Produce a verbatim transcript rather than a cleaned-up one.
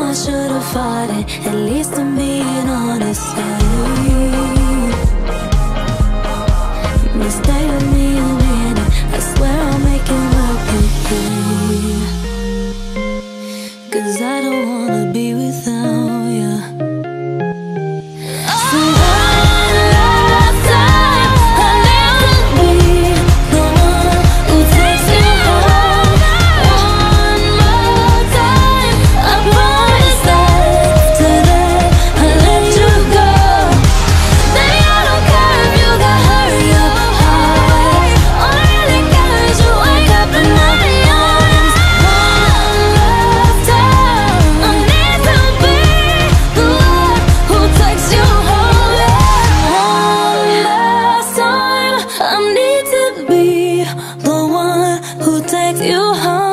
I should've fought it. At least I'm being honest. Yeah. You stay with me a minute, I swear I'll make it work with you. 'Cause I don't wanna be without you. So one last time, I need to be the one who takes you home. One more time, I promise that today I'll let you go. Baby, I don't care if you got hurt your heart. All I really care is you wake up in my arms. One last time, I need to be the one who takes you home. One last time, I need to be the one who takes you home.